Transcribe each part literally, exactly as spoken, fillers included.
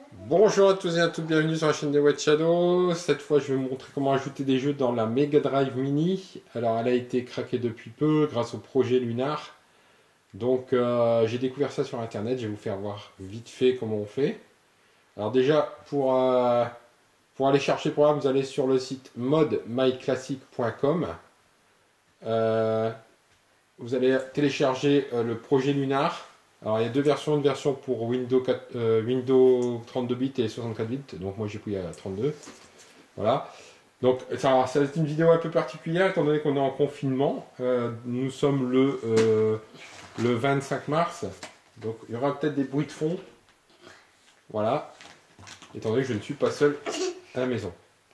Bonjour à tous et à toutes, bienvenue sur la chaîne de White Shadow. Cette fois, je vais vous montrer comment ajouter des jeux dans la Mega Drive Mini. Alors, elle a été craquée depuis peu grâce au projet Lunar. Donc, euh, j'ai découvert ça sur Internet. Je vais vous faire voir vite fait comment on fait. Alors déjà, pour, euh, pour aller chercher le programme, vous allez sur le site mod my classic point com. Euh, vous allez télécharger euh, le projet Lunar. Alors il y a deux versions, une version pour Windows, quatre, euh, Windows trente-deux bits et soixante-quatre bits, donc moi j'ai pris à trente-deux. Voilà. Donc ça, ça va être une vidéo un peu particulière étant donné qu'on est en confinement. Euh, nous sommes le, euh, le vingt-cinq mars, donc il y aura peut-être des bruits de fond. Voilà. Étant donné que je ne suis pas seul à la maison.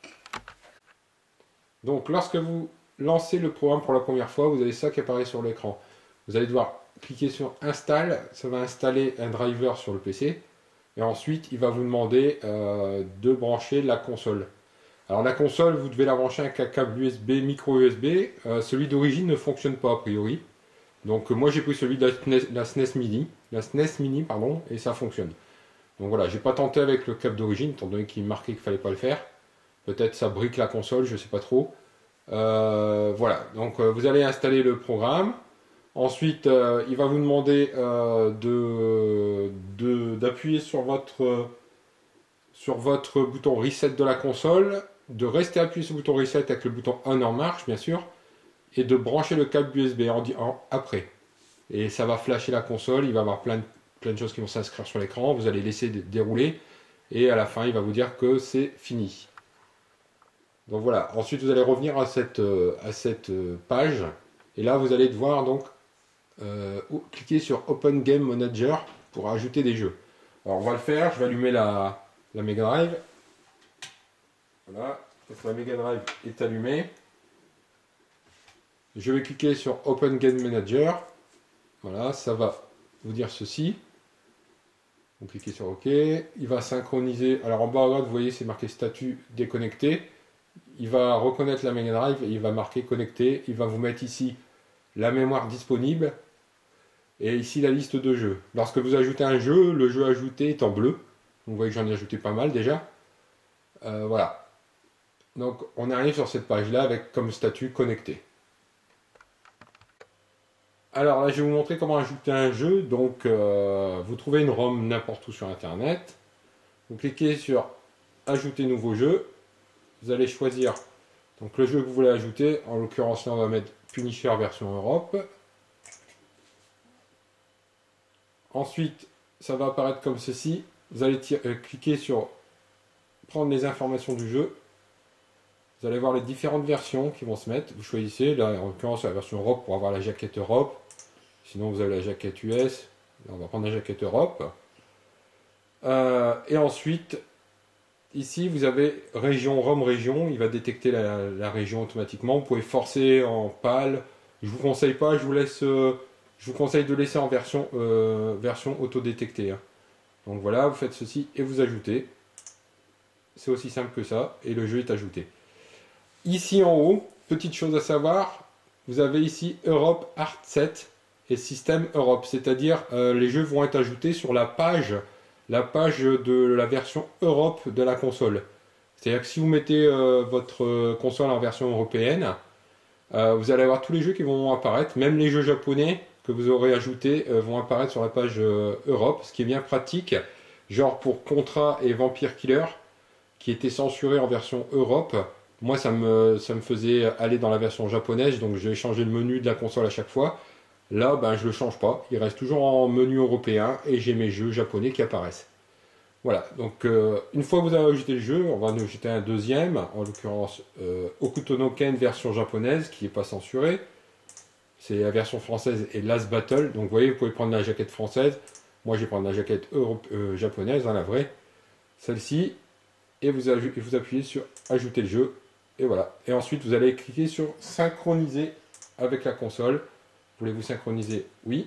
Donc lorsque vous lancez le programme pour la première fois, vous avez ça qui apparaît sur l'écran. Vous allez devoir cliquer sur Install, ça va installer un driver sur le P C. Et ensuite, il va vous demander euh, de brancher la console. Alors la console, vous devez la brancher avec un câble U S B, micro U S B. Euh, celui d'origine ne fonctionne pas a priori. Donc euh, moi j'ai pris celui de la S N E S, la S N E S Mini, la S N E S Mini pardon, et ça fonctionne. Donc voilà, j'ai pas tenté avec le câble d'origine, étant donné qu'il marquait qu'il fallait pas le faire. Peut-être ça brique la console, je sais pas trop. Euh, voilà, donc euh, vous allez installer le programme. Ensuite, euh, il va vous demander euh, de, de, d'appuyer sur votre, sur votre bouton Reset de la console, de rester appuyé sur le bouton Reset avec le bouton On en marche, bien sûr, et de brancher le câble U S B en, en, après. Et ça va flasher la console, il va y avoir plein de, plein de choses qui vont s'inscrire sur l'écran, vous allez laisser dérouler, et à la fin, il va vous dire que c'est fini. Donc voilà, ensuite vous allez revenir à cette, à cette page, et là vous allez devoir donc Euh, cliquez sur Open Game Manager pour ajouter des jeux. Alors on va le faire, je vais allumer la, la Mega Drive. Voilà, donc la Mega Drive est allumée. Je vais cliquer sur Open Game Manager. Voilà, ça va vous dire ceci. Vous cliquez sur OK. Il va synchroniser. Alors en bas à droite, vous voyez, c'est marqué statut déconnecté. Il va reconnaître la Mega Drive et il va marquer connecté. Il va vous mettre ici la mémoire disponible. Et ici la liste de jeux. Lorsque vous ajoutez un jeu, le jeu ajouté est en bleu. Vous voyez que j'en ai ajouté pas mal déjà. Euh, voilà. Donc on arrive sur cette page là avec comme statut connecté. Alors là je vais vous montrer comment ajouter un jeu. Donc euh, vous trouvez une ROM n'importe où sur internet. Vous cliquez sur ajouter nouveau jeu. Vous allez choisir donc le jeu que vous voulez ajouter. En l'occurrence là on va mettre Punisher version Europe. Ensuite, ça va apparaître comme ceci. Vous allez euh, cliquer sur prendre les informations du jeu. Vous allez voir les différentes versions qui vont se mettre. Vous choisissez, là en l'occurrence la version Europe pour avoir la jaquette Europe. Sinon vous avez la jaquette U S. Là, on va prendre la jaquette Europe. Euh, et ensuite, ici vous avez région ROM région. Il va détecter la, la région automatiquement. Vous pouvez forcer en PAL. Je vous conseille pas, je vous laisse... Euh, Je vous conseille de laisser en version, euh, version auto-détectée. Hein. Donc voilà, vous faites ceci et vous ajoutez. C'est aussi simple que ça. Et le jeu est ajouté. Ici en haut, petite chose à savoir, vous avez ici Europe Art Set et Système Europe. C'est-à-dire euh, les jeux vont être ajoutés sur la page, la page de la version Europe de la console. C'est-à-dire que si vous mettez euh, votre console en version européenne, euh, vous allez avoir tous les jeux qui vont apparaître, même les jeux japonais que vous aurez ajoutés euh, vont apparaître sur la page euh, Europe, ce qui est bien pratique, genre pour Contra et Vampire Killer, qui étaient censurés en version Europe. Moi, ça me, ça me faisait aller dans la version japonaise, donc j'ai changé le menu de la console à chaque fois. Là, ben, je ne le change pas, il reste toujours en menu européen, et j'ai mes jeux japonais qui apparaissent. Voilà, donc euh, une fois que vous avez ajouté le jeu, on va en ajouter un deuxième, en l'occurrence euh, Hokuto no Ken version japonaise, qui n'est pas censurée. C'est la version française et Last Battle. Donc vous voyez, vous pouvez prendre la jaquette française. Moi, je vais prendre la jaquette Europe, euh, japonaise, hein, la vraie. Celle-ci. Et vous, et vous appuyez sur Ajouter le jeu. Et voilà. Et ensuite, vous allez cliquer sur Synchroniser avec la console. Voulez-vous synchroniser? Oui.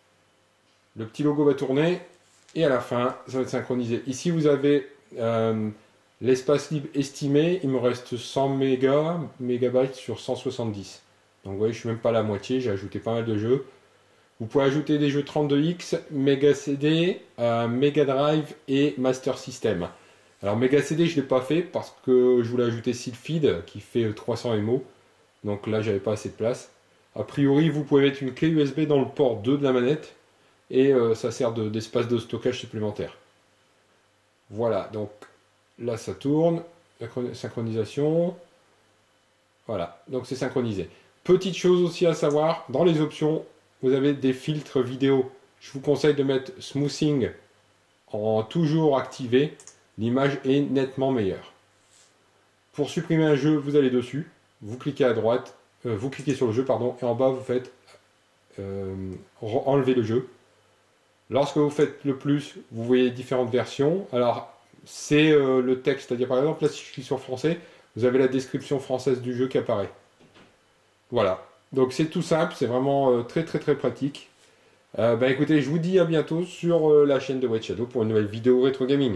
Le petit logo va tourner. Et à la fin, ça va être synchronisé. Ici, vous avez euh, l'espace libre estimé. Il me reste cent mégas, mégabytes sur cent soixante-dix. Donc vous voyez, je ne suis même pas à la moitié, j'ai ajouté pas mal de jeux. Vous pouvez ajouter des jeux trente-deux X, Mega C D, euh, Mega Drive et Master System. Alors Mega C D je ne l'ai pas fait parce que je voulais ajouter Sylphid qui fait trois cents mégaoctets. Donc là j'avais pas assez de place. A priori vous pouvez mettre une clé U S B dans le port deux de la manette et euh, ça sert d'espace de, de stockage supplémentaire. Voilà, donc là ça tourne, synchronisation. Voilà, donc c'est synchronisé. Petite chose aussi à savoir, dans les options, vous avez des filtres vidéo. Je vous conseille de mettre smoothing en toujours activé. L'image est nettement meilleure. Pour supprimer un jeu, vous allez dessus, vous cliquez à droite, euh, vous cliquez sur le jeu, pardon, et en bas vous faites euh, enlever le jeu. Lorsque vous faites le plus, vous voyez différentes versions. Alors, c'est euh, le texte, c'est-à-dire par exemple, là si je clique sur français, vous avez la description française du jeu qui apparaît. Voilà. Donc c'est tout simple, c'est vraiment euh, très très très pratique. Euh, bah écoutez, je vous dis à bientôt sur euh, la chaîne de White Shadow pour une nouvelle vidéo rétro gaming.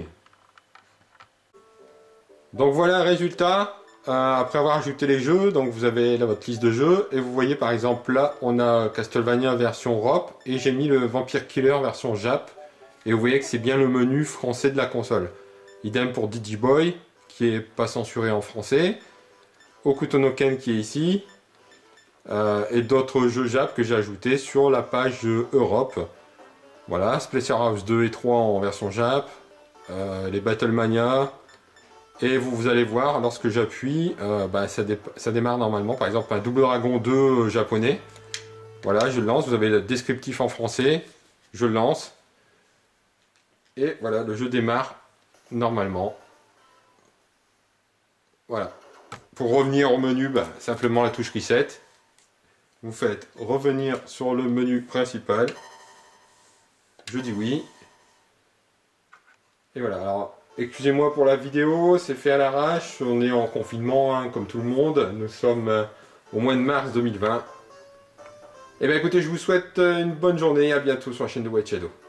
Donc voilà le résultat. Euh, après avoir ajouté les jeux, donc vous avez là votre liste de jeux et vous voyez par exemple là on a Castlevania version Europe et j'ai mis le Vampire Killer version Jap et vous voyez que c'est bien le menu français de la console. Idem pour Digiboy qui est pas censuré en français, Hokuto no Ken qui est ici euh, et d'autres jeux Jap que j'ai ajoutés sur la page Europe. Voilà, Splatterhouse deux et trois en version Jap, euh, les Battlemania. Et vous, vous allez voir, lorsque j'appuie, euh, bah, ça, dé ça démarre normalement. Par exemple, un Double Dragon deux euh, japonais. Voilà, je le lance. Vous avez le descriptif en français. Je le lance. Et voilà, le jeu démarre normalement. Voilà. Pour revenir au menu, bah, simplement la touche Reset. Vous faites revenir sur le menu principal. Je dis oui. Et voilà. Alors, excusez-moi pour la vidéo, c'est fait à l'arrache, on est en confinement hein, comme tout le monde, nous sommes euh, au mois de mars deux mille vingt. Et bien écoutez, je vous souhaite une bonne journée, à bientôt sur la chaîne de White Shadow.